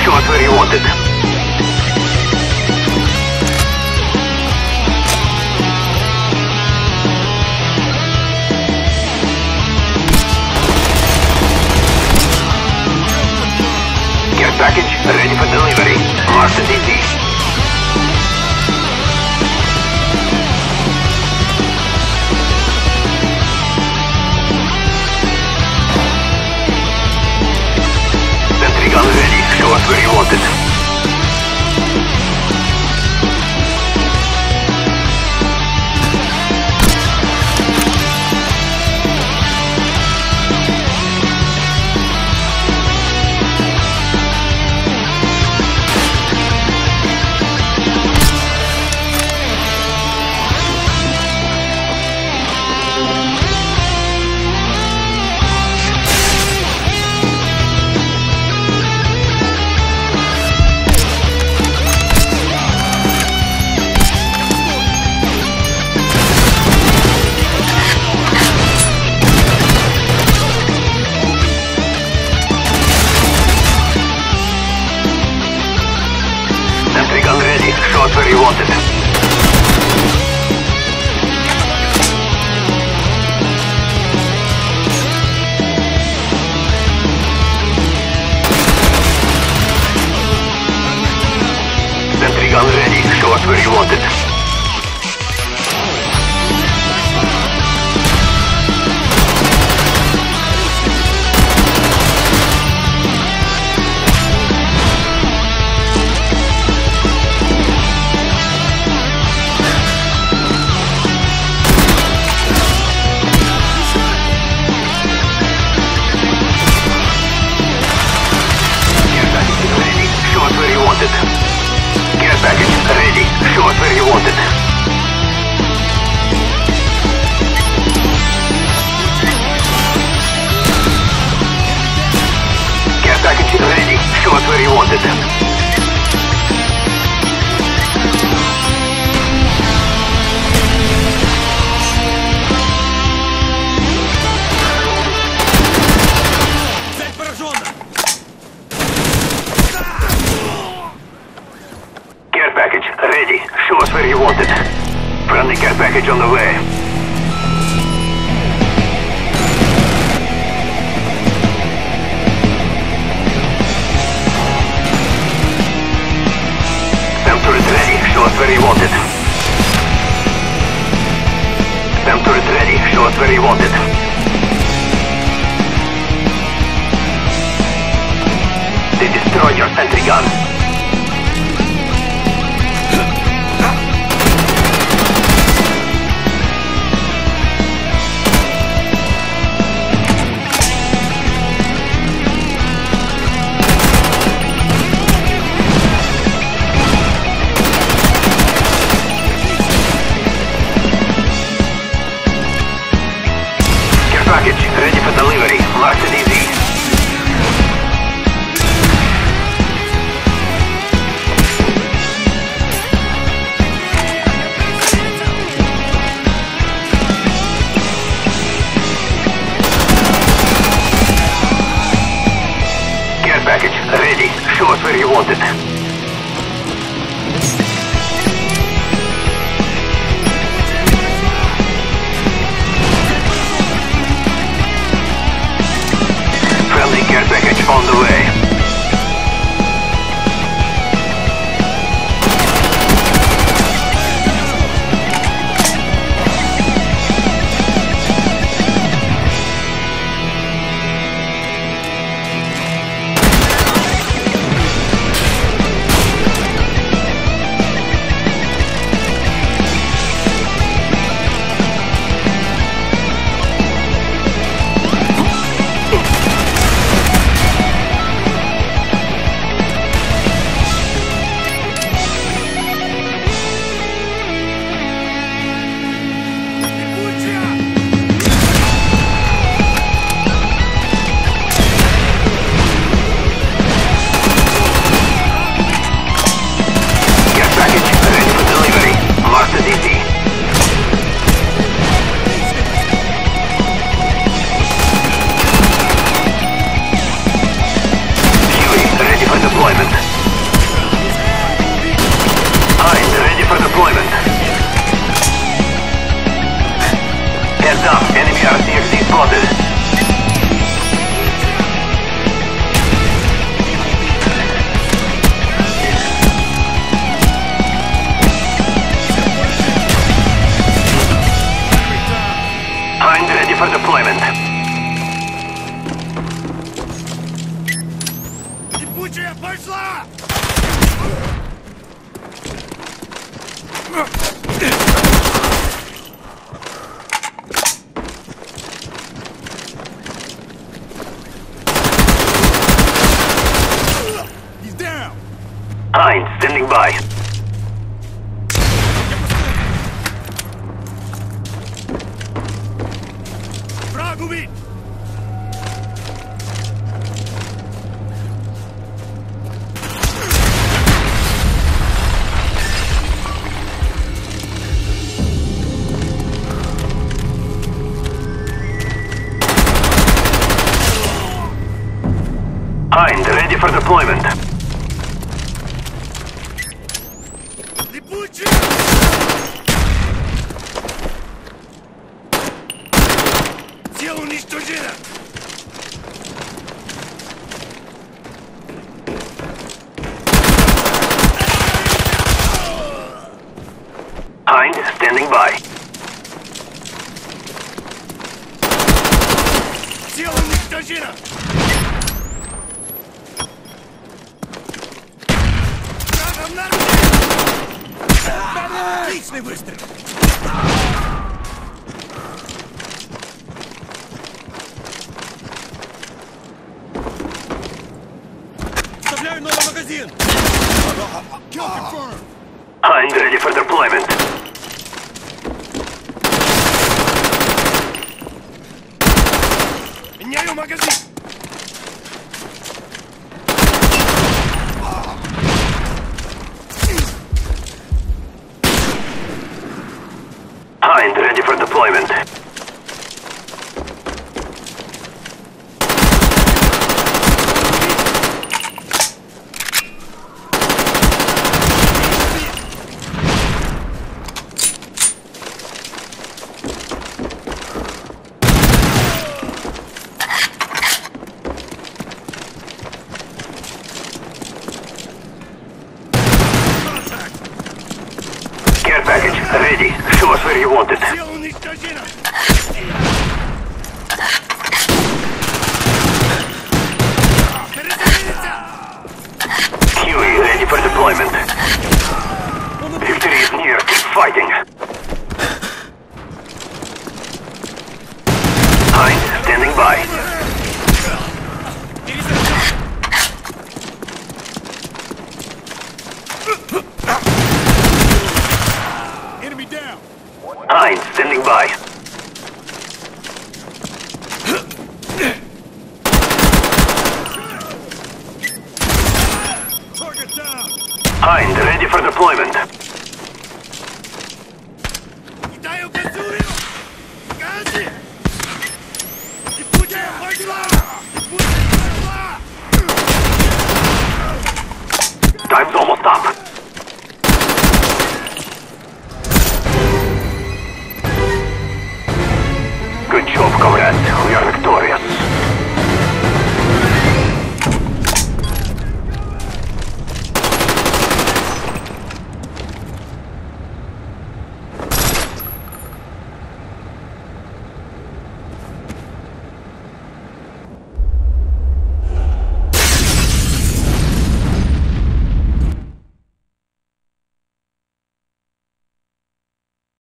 Show us where you want it. Care package ready for delivery. Marked as easy. Sentry gun ready. Show us where you want it. Sentry gun ready. Show us where you want it. Sentry gun ready. Show us where you want it. Care package ready. Show us where you want it. Care package ready. Show us where you want it. Care package ready. Show us where you want it. Friendly care package on the way. SAM turret ready. Show us where you want it. SAM turret ready. Show us where you want it. They destroyed your sentry gun. Package ready for delivery. Marked as easy. Care package ready. Show us where you want it. Care package on the way. Липучая пошла! He's down! Heinz, standing by. Враг убит! Heinz, ready for deployment. Липучая! Тело уничтожено! Heinz, standing by. Тело уничтожено! Врагом на руке! Отличный выстрел! Вставляю новый магазин! Kill confirmed! Heinz, ready for deployment. Меняю магазин! Heinz, ready for deployment. Care package, ready. Show us where you want it. Тело уничтожено! Перезарядиться! Huey, ready for deployment. Victory is near. Keep fighting. Heinz, standing by. Enemy down! Heinz, standing by. Target down! Heinz, ready for deployment. Кидаю газую! Гази! Липучая пошла! Липучая пошла! Time's almost up. Good job, comrades. We are victorious.